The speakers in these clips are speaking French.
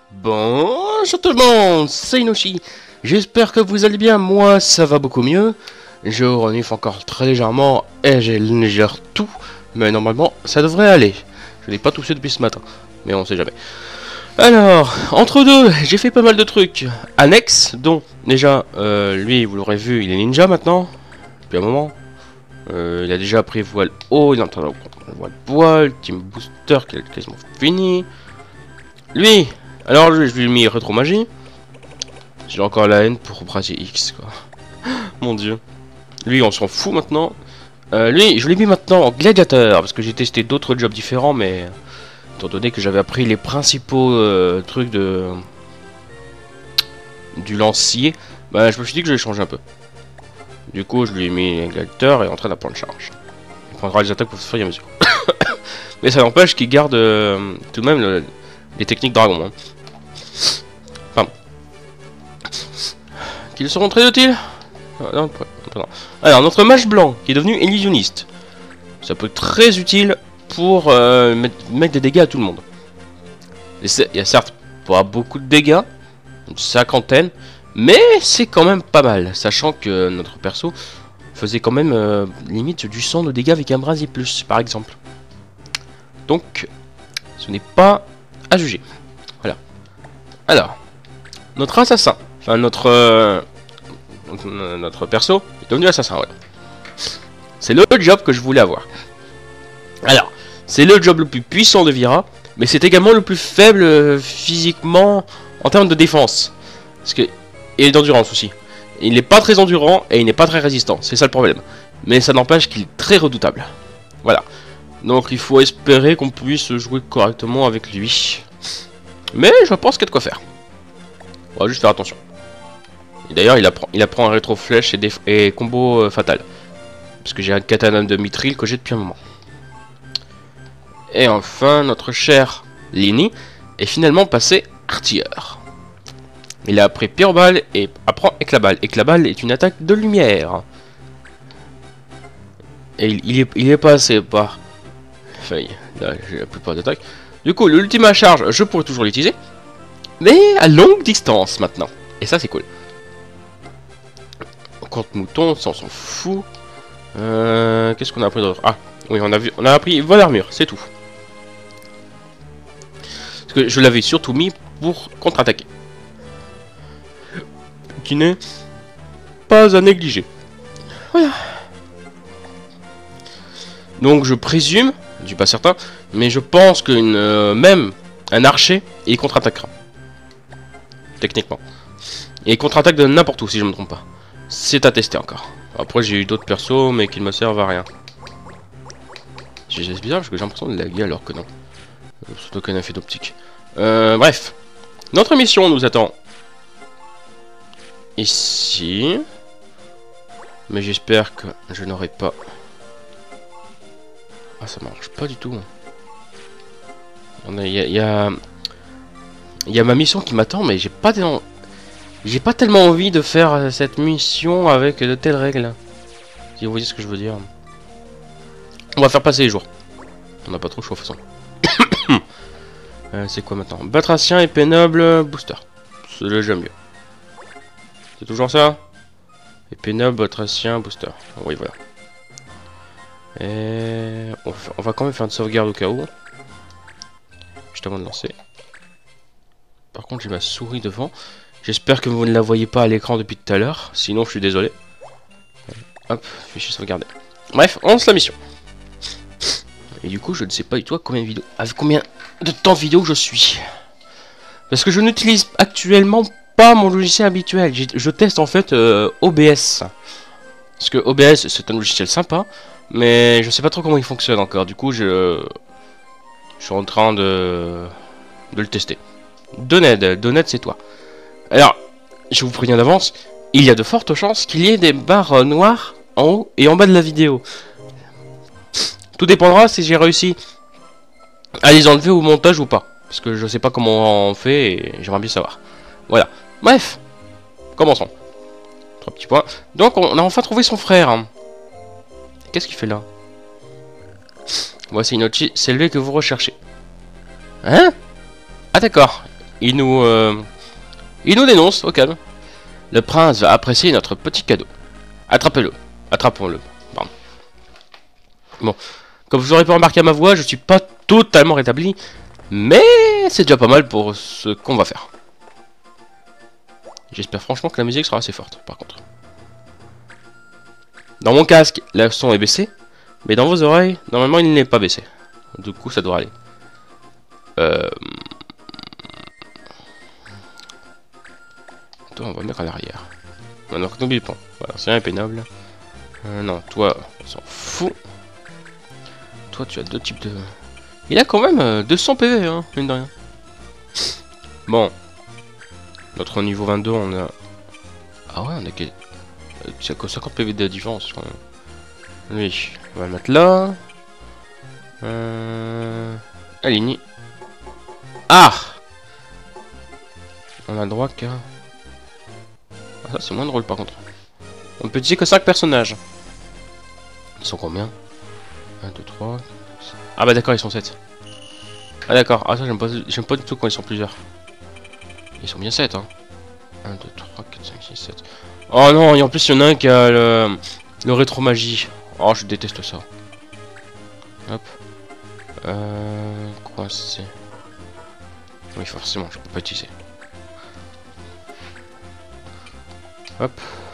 Bonjour tout le monde, c'est Inoshi. J'espère que vous allez bien, moi ça va beaucoup mieux. Je renifle encore très légèrement et j'ai légère tout, mais normalement ça devrait aller. Je n'ai pas toussé depuis ce matin, mais on sait jamais. Alors, entre deux, j'ai fait pas mal de trucs annexes, dont déjà, lui vous l'aurez vu, il est ninja maintenant, depuis un moment. Il a déjà pris voile haut, il est en train de voile poil, team booster qui est quasiment fini. Lui, alors je lui ai mis rétro magie. J'ai encore la haine pour Brasier X quoi. Mon dieu. Lui on s'en fout maintenant. Lui je l'ai mis maintenant en gladiateur parce que j'ai testé d'autres jobs différents, mais étant donné que j'avais appris les principaux trucs de du lancier, bah je me suis dit que je vais changer un peu. Du coup je lui ai mis un gladiateur et en train d'apprendre charge. Il prendra les attaques pour se faire à mesure. Mais ça n'empêche qu'il garde tout de même les techniques dragon. Hein. Enfin, qu'ils seront très utiles. Alors, notre mage blanc, qui est devenu illusionniste. Ça peut être très utile pour mettre des dégâts à tout le monde. Il y a certes pas beaucoup de dégâts, une cinquantaine, mais c'est quand même pas mal, sachant que notre perso faisait quand même limite du 100 de dégâts avec un brasier plus, par exemple. Donc, ce n'est pas à juger. Voilà. Alors, notre assassin, enfin notre perso est devenu assassin, voilà. C'est le job que je voulais avoir. Alors, c'est le job le plus puissant de Vira, mais c'est également le plus faible physiquement en termes de défense. Parce que, et d'endurance aussi. Il n'est pas très endurant et il n'est pas très résistant, c'est ça le problème. Mais ça n'empêche qu'il est très redoutable. Voilà. Donc il faut espérer qu'on puisse jouer correctement avec lui. Mais je pense qu'il y a de quoi faire. On va juste faire attention. D'ailleurs il apprend un rétro-flèche et combo fatal. Parce que j'ai un katana de mithril que j'ai depuis un moment. Et enfin notre cher Lini est finalement passé artilleur. Il a appris Pyroballe et apprend Éclaballe. Éclaballe est une attaque de lumière. Et il est passé par... Enfin, là j'ai la plupart d'attaques. Du coup, l'ultima charge, je pourrais toujours l'utiliser. Mais à longue distance maintenant. Et ça, c'est cool. Compte mouton, ça on s'en fout. Qu'est-ce qu'on a appris d'autre? Ah, oui, on a appris vol armure, c'est tout. Parce que je l'avais surtout mis pour contre-attaquer. Qui n'est pas à négliger. Voilà. Donc je présume, je suis pas certain, mais je pense que même un archer, il contre-attaquera. Techniquement. Et il contre-attaque de n'importe où si je me trompe pas. C'est à tester encore. Après j'ai eu d'autres persos mais qui ne me servent à rien. C'est bizarre parce que j'ai l'impression de laguer alors que non. Surtout qu'un effet d'optique. Bref. Notre mission nous attend ici. Mais j'espère que je n'aurai pas... Ah ça marche pas du tout. Il y a ma mission qui m'attend mais j'ai pas tellement envie de faire cette mission avec de telles règles. Si vous voyez ce que je veux dire. On va faire passer les jours. On n'a pas trop le choix de toute façon. C'est quoi maintenant? Batracien et pénoble booster. C'est déjà mieux. C'est toujours ça? Et pénoble, batracien, booster. Oui voilà. Et on va quand même faire une sauvegarde au cas où. Juste avant de lancer. Par contre j'ai ma souris devant. J'espère que vous ne la voyez pas à l'écran depuis tout à l'heure. Sinon je suis désolé. Hop, fichier sauvegardé. Bref, on lance la mission. Et du coup je ne sais pas du tout à combien de temps vidéo je suis. Parce que je n'utilise actuellement pas mon logiciel habituel. Je teste en fait OBS. Parce que OBS c'est un logiciel sympa. Mais je sais pas trop comment il fonctionne encore. Du coup je suis en train de le tester. Doned c'est toi. Alors, je vous préviens d'avance, il y a de fortes chances qu'il y ait des barres noires en haut et en bas de la vidéo. Tout dépendra si j'ai réussi à les enlever au montage ou pas. Parce que je sais pas comment on fait et j'aimerais bien savoir. Voilà. Bref, commençons. 3 petits points. Donc, on a enfin trouvé son frère. Qu'est-ce qu'il fait là? Voici Inochi, c'est lui que vous recherchez. Hein? Ah d'accord. il nous dénonce au calme. Le prince va apprécier notre petit cadeau. Attrapez-le. Attrapons-le. Pardon. Bon. Comme vous aurez pu remarquer à ma voix, je suis pas totalement rétabli. Mais c'est déjà pas mal pour ce qu'on va faire. J'espère franchement que la musique sera assez forte, par contre. Dans mon casque, le son est baissé. Mais dans vos oreilles, normalement, il n'est pas baissé. Du coup, ça doit aller. Toi, on va mettre à l'arrière. Donc, n'oublie pas. Voilà, c'est impénable. Non, toi, on s'en fout. Toi, tu as deux types de... Il a quand même 200 PV, hein, mine de rien. Bon. Notre niveau 22, on a... Ah ouais, on a... C'est que 50 PV de différence, quand même. Oui, on va le mettre là. Aligné. Ah! On a le droit qu'à... Ah, ça, c'est moins drôle, par contre. On peut dire que 5 personnages. Ils sont combien? 1, 2, 3... Ah bah d'accord, ils sont 7. Ah d'accord, ah ça j'aime pas du tout quand ils sont plusieurs. Ils sont bien 7 hein. 1, 2, 3, 4, 5, 6, 7. Oh non, et en plus il y en a un qui a le rétro-magie. Oh je déteste ça. Hop. Quoi c'est... Oui forcément, je peux pas utiliser. Hop.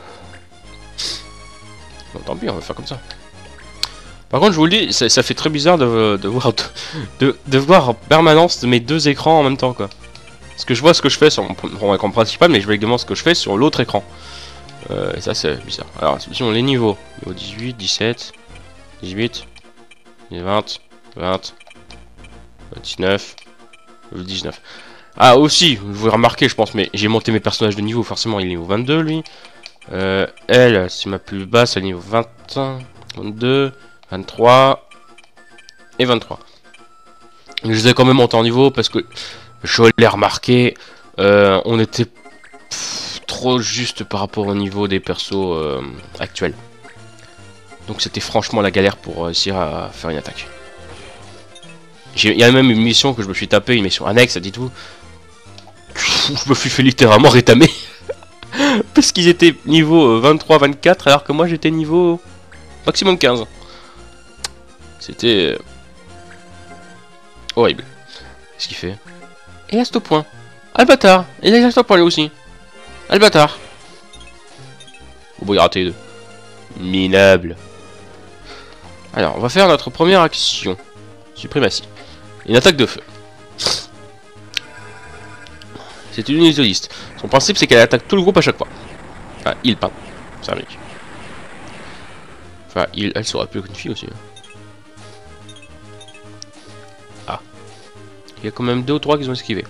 Bon tant pis, on va faire comme ça. Par contre, je vous le dis, ça fait très bizarre de voir en permanence mes deux écrans en même temps, quoi. Parce que je vois ce que je fais sur mon écran principal, mais je vois également ce que je fais sur l'autre écran. Et ça, c'est bizarre. Alors, attention, les niveaux. Niveau 18, 17, 18, 20, 20, 19, 19. Ah, aussi, vous remarquez, je pense, mais j'ai monté mes personnages de niveau, forcément, il est niveau 22, lui. Elle, c'est ma plus basse, elle est niveau 21, 22... 23 et 23. Je les ai quand même montés en niveau parce que je l'ai remarqué, on était trop juste par rapport au niveau des persos actuels. Donc c'était franchement la galère pour réussir à faire une attaque. Il y a même une mission que je me suis tapé, une mission annexe, dites-vous. Je me suis fait littéralement rétamer. Parce qu'ils étaient niveau 23-24 alors que moi j'étais niveau maximum 15. C'était horrible. Qu'est-ce qu'il fait? Et à ce point. Ah le bâtard. Il est à ce point lui aussi. Ah le bâtard. Oh bon il a raté les deux. Minable. Alors on va faire notre première action. Suprématie. Une attaque de feu. C'est une isoliste. Son principe c'est qu'elle attaque tout le groupe à chaque fois. Enfin il pas. C'est un mec. Enfin elle sera plus qu'une fille aussi. Il y a quand même 2 ou 3 qui ont esquivé.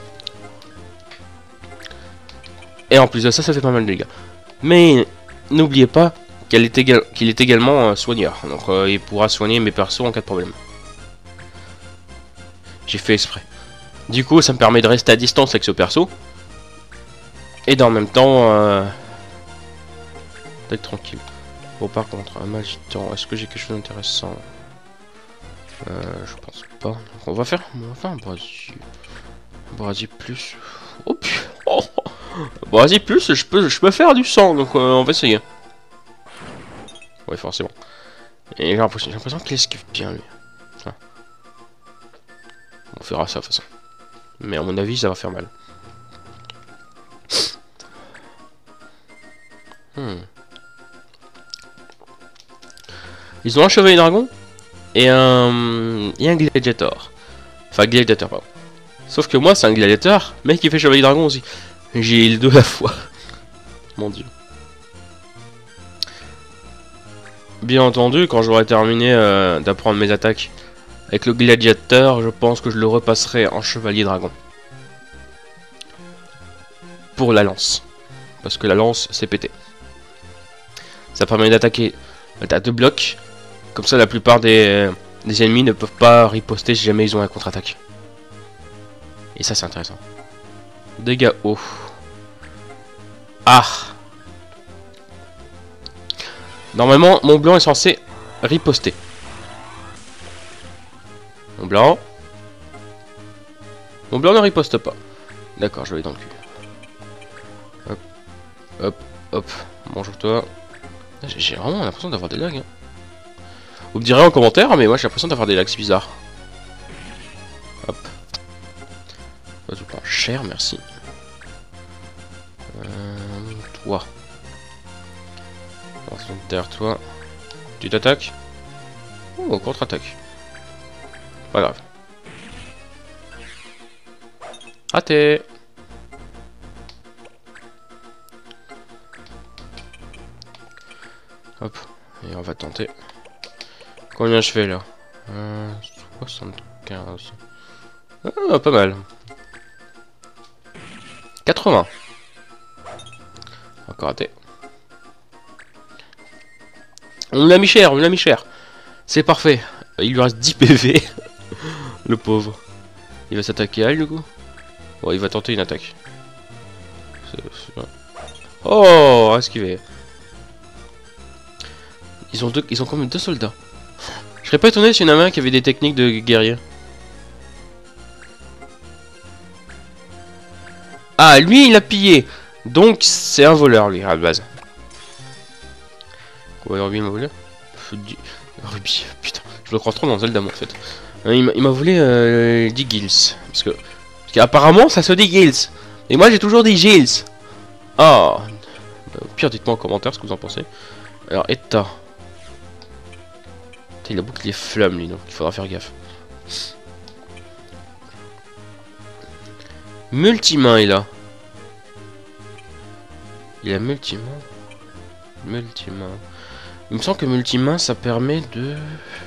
Et en plus de ça, ça fait pas mal de dégâts. Mais n'oubliez pas qu'il est également soigneur. Donc il pourra soigner mes persos en cas de problème. J'ai fait exprès. Du coup, ça me permet de rester à distance avec ce perso. Et en même temps, d'être tranquille. Bon, par contre, un magitant, est-ce que j'ai quelque chose d'intéressant? Je pense pas. Donc on va faire un brasier. Brasier plus. Oh putain. Oh. Brasier plus, je peux faire du sang, donc on va essayer. Ouais, forcément. Et j'ai l'impression qu'il esquive bien lui. Enfin. On fera ça de toute façon. Mais à mon avis, ça va faire mal. Ils ont un chevalier dragon et un gladiator. Enfin, gladiator, pardon. Sauf que moi, c'est un gladiator, mais qui fait chevalier dragon aussi. J'ai les deux à la fois. Mon dieu. Bien entendu, quand j'aurai terminé d'apprendre mes attaques avec le gladiateur, je pense que je le repasserai en chevalier dragon. Pour la lance. Parce que la lance, c'est pété. Ça permet d'attaquer à 2 blocs. Comme ça, la plupart des ennemis ne peuvent pas riposter si jamais ils ont un contre-attaque. Et ça, c'est intéressant. Dégâts hauts. Ah! Normalement, mon blanc est censé riposter. Mon blanc ne riposte pas. D'accord, je vais aller dans le cul. Hop, hop, hop. Bonjour toi. J'ai vraiment l'impression d'avoir des lags. Hein. Vous me direz en commentaire, mais moi j'ai l'impression d'avoir des lags bizarres. Hop. Ça tout prend cher, merci. Toi. On va se mettre derrière toi. Tu t'attaques. Oh, contre-attaque. Pas grave. Raté. Hop. Et on va tenter. Combien je fais là 75. Ah, pas mal. 80. Encore raté. On l'a mis cher, on l'a mis cher. C'est parfait. Il lui reste 10 PV. Le pauvre. Il va s'attaquer à elle du coup. Bon, il va tenter une attaque. Oh, esquivé. Ils ont quand même 2 soldats. Je serais pas étonné s'il y en a un qui avait des techniques de guerrier. Ah, lui il a pillé. Donc c'est un voleur lui à la base. Quoi, Ruby m'a volé Ruby, putain, je me crois trop dans Zelda moi en fait. Il m'a volé 10 gills. Parce qu'apparemment ça se dit gills. Et moi j'ai toujours dit gills. Ah. Au pire dites-moi en commentaire ce que vous en pensez. Alors état. Il a bouclier flamme lui donc il faudra faire gaffe. Multimain il a. Il a multimain. Multimain. Il me semble que multimain ça permet de...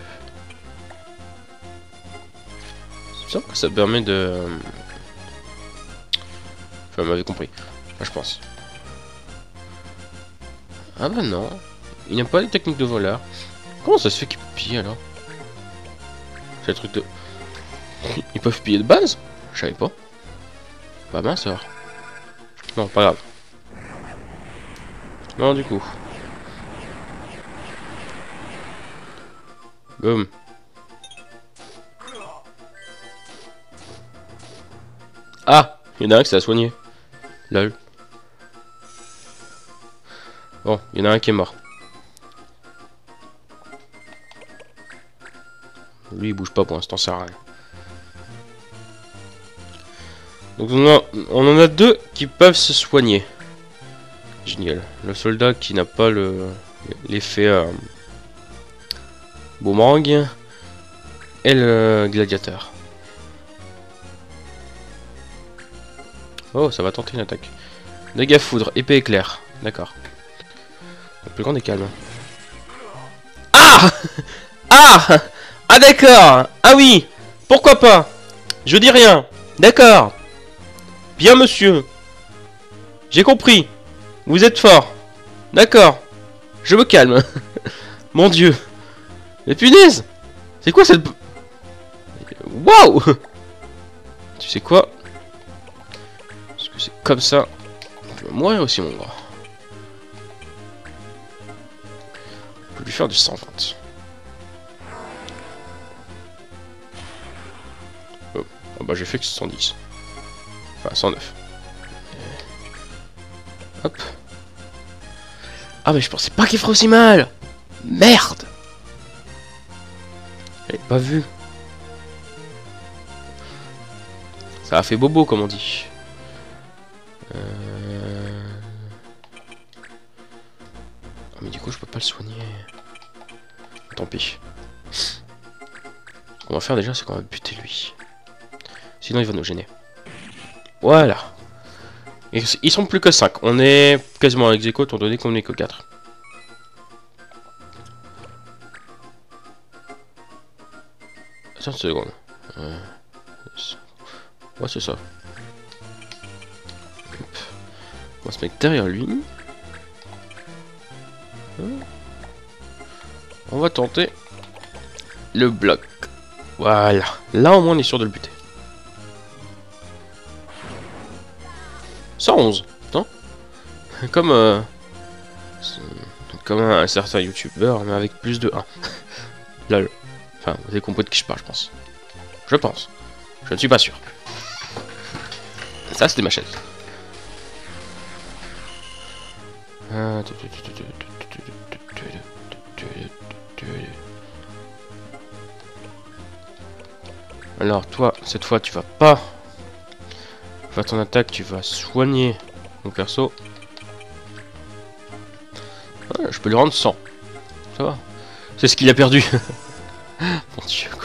Il me semble que ça permet de... Enfin, vous m'avez compris. Enfin, je pense. Ah bah non. Il n'y a pas les techniques de voleur. Comment ça se fait qu'ils pillent alors? C'est le truc de... Ils peuvent piller de base? Je savais pas. Bah mince alors. Non, pas grave. Non, du coup. Boum. Ah! Il y en a un qui s'est soigné. Lol. Bon, il y en a un qui est mort. Lui il bouge pas pour l'instant, ça sert à rien. Donc on en a 2 qui peuvent se soigner. Génial. Le soldat qui n'a pas l'effet boomerang et le gladiateur. Oh, ça va tenter une attaque. Dégâts foudre, épée éclair. D'accord. Le plus grand est calme. Ah ah ah d'accord. Ah oui. Pourquoi pas. Je dis rien. D'accord. Bien monsieur. J'ai compris. Vous êtes fort. D'accord. Je me calme. Mon dieu. Mais punaise. C'est quoi cette... Waouh. Tu sais quoi? Parce que c'est comme ça. Je vais mourir aussi mon gars. On peut lui faire du 120. Oh, oh bah j'ai fait que 110. Enfin 109. Hop. Ah mais je pensais pas qu'il ferait aussi mal. Merde. J'avais pas vu. Ça a fait bobo comme on dit. Oh, mais du coup je peux pas le soigner. Tant pis. Ce qu'on va faire déjà c'est qu'on va buter lui. Sinon il va nous gêner. Voilà. Ils sont plus que 5. On est quasiment à ex-aequo étant donné qu'on est que 4. Attends une seconde. Ouais, c'est ça. Hop. On va se mettre derrière lui. On va tenter le bloc. Voilà. Là au moins on est sûr de le buter. 111. Non. Comme un certain youtubeur mais avec plus de 1. Lol. Enfin, vous avez compris de qui je parle, je pense. Je pense. Je ne suis pas sûr. Ça, c'était ma chaise. Alors, toi, cette fois, tu vas pas faire ton attaque, tu vas soigner mon perso. Ouais, je peux lui rendre 100. Ça va. C'est ce qu'il a perdu. Mon dieu, quoi.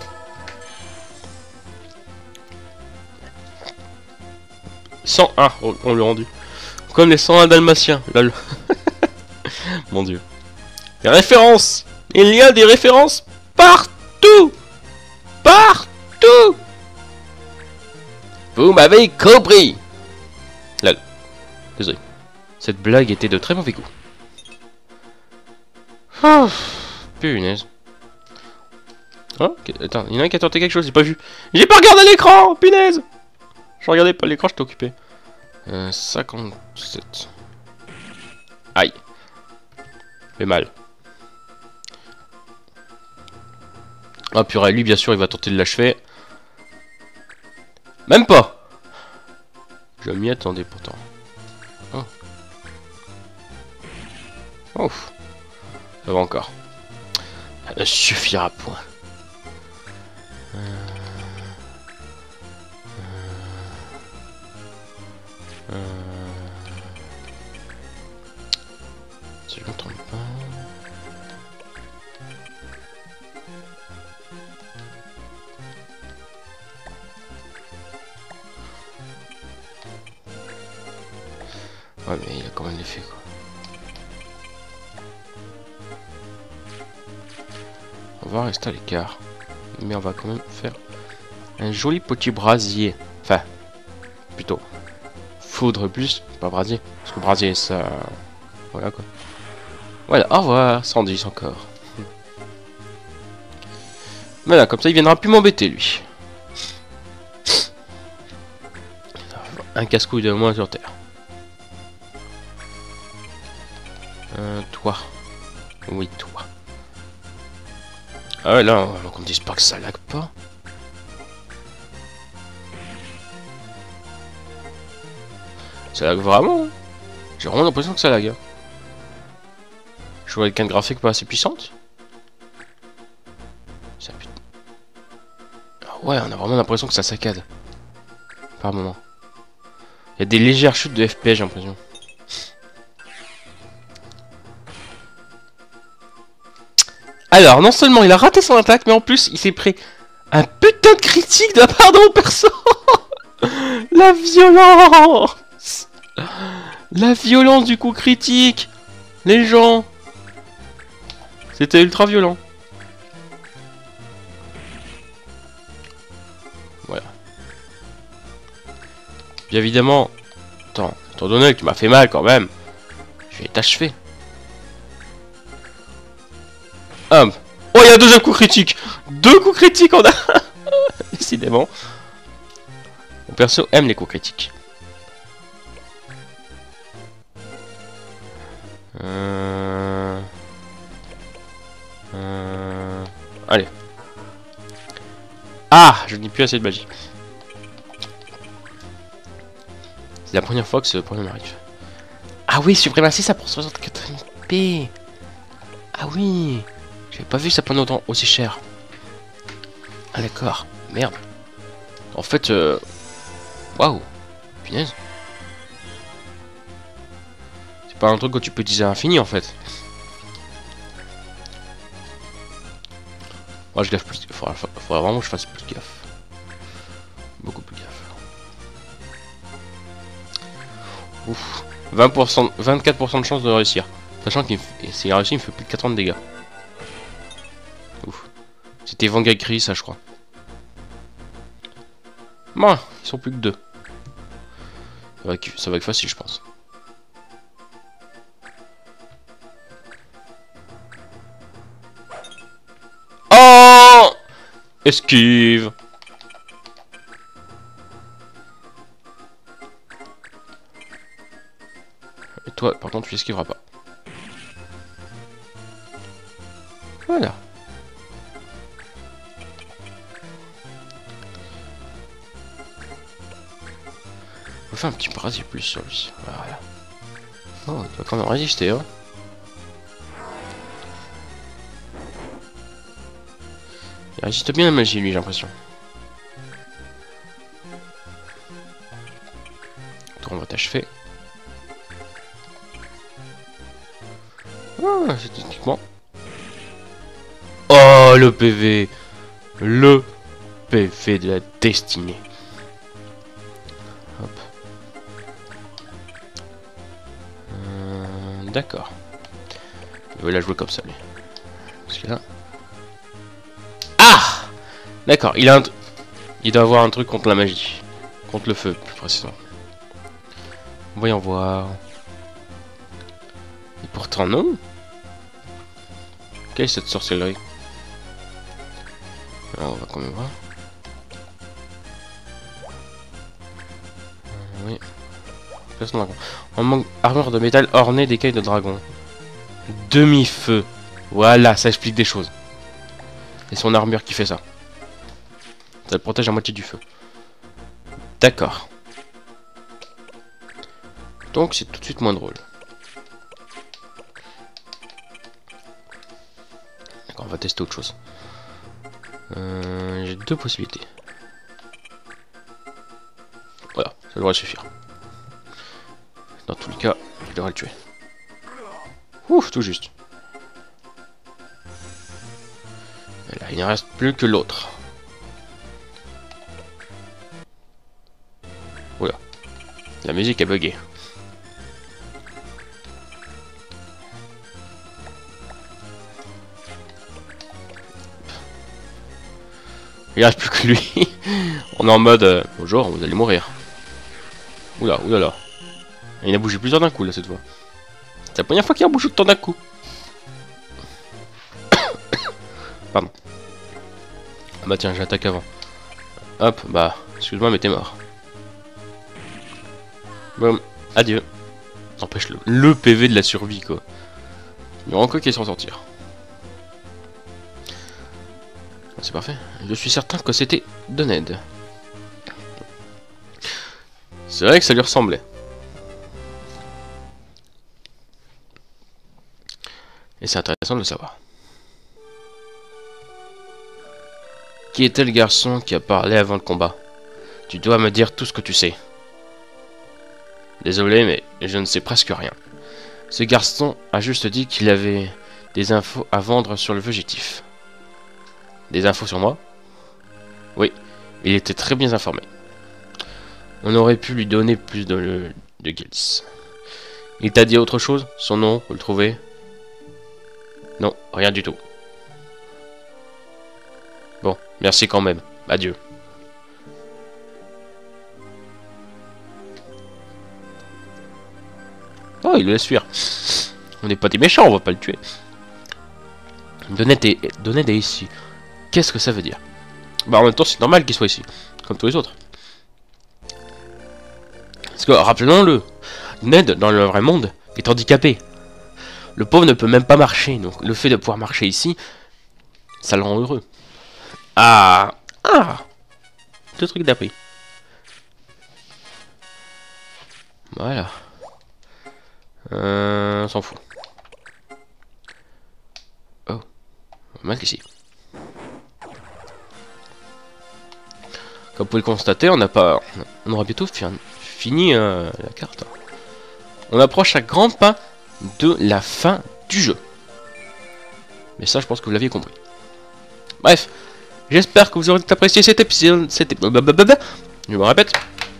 « 101, on lui a rendu. Comme les 101 dalmatiens, lol. Mon dieu. Les références. Il y a des références partout. Partout. Vous m'avez compris. Lol. Désolé. Cette blague était de très mauvais goût. Oh, punaise. Oh, attends, il y en a un qui a tenté quelque chose, j'ai pas vu. J'ai pas regardé l'écran, punaise. Je regardais pas l'écran, j'étais occupé. 57. Aïe. Fait mal. Ah purée, lui bien sûr il va tenter de l'achever. Même pas. Je m'y attendais pourtant. Oh. Ouf. Ça va encore. Ça ne suffira point. Si je ne me trompe pas. Ouais mais il a quand même l'effet quoi. On va rester à l'écart. Mais on va quand même faire un joli petit brasier. Enfin, plutôt foudre plus, pas brasier. Parce que brasier ça... Voilà quoi. Voilà, au revoir, 110 encore. Voilà, comme ça il viendra plus m'embêter lui. Un casse-couille de moins sur terre. Toi. Oui, toi. Ah ouais, là, on me dise pas que ça lag pas. Ça lag vraiment. Hein. J'ai vraiment l'impression que ça lag. Hein. Je joue avec un graphique pas assez puissante. Ça pue. Ah ouais, on a vraiment l'impression que ça saccade. Par moment. Il y a des légères chutes de FPS, j'ai l'impression. Alors, non seulement il a raté son attaque, mais en plus, il s'est pris un putain de critique de la part de mon perso. La violence. La violence du coup critique. Les gens. C'était ultra violent. Voilà. Bien évidemment. Attends, étant donné que tu m'as fait mal quand même, je vais t'achever. Oh, il y a un deuxième coup critique. Deux coups critiques on a. Décidément. Mon perso aime les coups critiques. Allez. Ah, je n'ai plus assez de magie. C'est la première fois que ce problème arrive. Ah oui, suprématie ça pour 64 MP. Ah oui. J'avais pas vu ça pendant autant aussi cher. Ah d'accord. Merde. En fait, waouh. Punaise. C'est pas un truc que tu peux utiliser à l'infini en fait. Moi je gaffe plus. Faudra vraiment que je fasse plus gaffe. Beaucoup plus gaffe. Ouf. 20%, 24% de chance de réussir. Sachant qu'il s'il réussi, il me fait plus de 80 de dégâts. Ouf. C'était Vangakri ça je crois. Bon, ils sont plus que 2. Ça va être facile je pense. Oh! Esquive. Et toi, par contre, tu esquiveras pas. Voilà. On va faire un petit parasite plus sur lui. Voilà. Oh, il doit quand même résister, hein. Il résiste bien à la magie, lui, j'ai l'impression. Donc, on va t'achever. Oh, c'est techniquement. Oh, le PV. Le PV de la destinée. Hop. D'accord. Il va la jouer comme ça, lui. Parce que là... Ah! D'accord, il doit avoir un truc contre la magie. Contre le feu, plus précisément. Voyons voir. Et pourtant, non. Quelle est cette sorcellerie? Alors, on va quand même voir. Oui. On manque armure de métal ornée d'écailles de dragon. Demi-feu. Voilà, ça explique des choses. Et son armure qui fait ça. Ça le protège à moitié du feu. D'accord. Donc c'est tout de suite moins drôle. D'accord, on va tester autre chose. J'ai deux possibilités. Voilà, ça devrait suffire. Dans tous les cas, je devrais le tuer. Ouf, tout juste. Et là, il ne reste plus que l'autre. Oula. La musique a bugué. Il reste plus que lui. On est en mode bonjour, vous allez mourir. Oula, oulala. Il a bougé plusieurs d'un coup là cette fois. C'est la première fois qu'il a bougé autant d'un coup. Pardon. Ah bah tiens, j'attaque avant. Hop, bah, excuse-moi, mais t'es mort. Bon, adieu. N'empêche le PV de la survie quoi. Il y aura encore qui s'en sortir. C'est parfait. Je suis certain que c'était de Ned. C'est vrai que ça lui ressemblait. Et c'est intéressant de le savoir. Qui était le garçon qui a parlé avant le combat? Tu dois me dire tout ce que tu sais. Désolé, mais je ne sais presque rien. Ce garçon a juste dit qu'il avait des infos à vendre sur le fugitif. Des infos sur moi? Oui, il était très bien informé. On aurait pu lui donner plus de guilds. Il t'a dit autre chose? Son nom, vous le trouvez? Non, rien du tout. Bon, merci quand même. Adieu. Oh, il le laisse fuir. On n'est pas des méchants, on va pas le tuer. Donnez est ici. Qu'est-ce que ça veut dire? Bah en même temps, c'est normal qu'il soit ici. Comme tous les autres. Parce que, rappelons-le, Ned, dans le vrai monde, est handicapé. Le pauvre ne peut même pas marcher. Donc le fait de pouvoir marcher ici, ça le rend heureux. Ah! Ah! Deux trucs d'appris. Voilà. On s'en fout. Oh. Mal qu'ici. Comme vous pouvez le constater, on aura bientôt fini la carte. On approche à grands pas de la fin du jeu. Mais ça, je pense que vous l'aviez compris. Bref, j'espère que vous aurez apprécié cet épisode. Je me répète.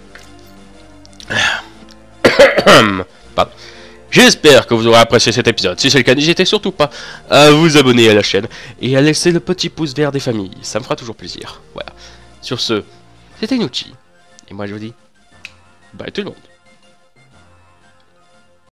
Pardon. J'espère que vous aurez apprécié cet épisode. Si c'est le cas, n'hésitez surtout pas à vous abonner à la chaîne et à laisser le petit pouce vert des familles. Ça me fera toujours plaisir. Voilà. Sur ce, c'était Inuchi. Et moi je vous dis, bye tout le monde.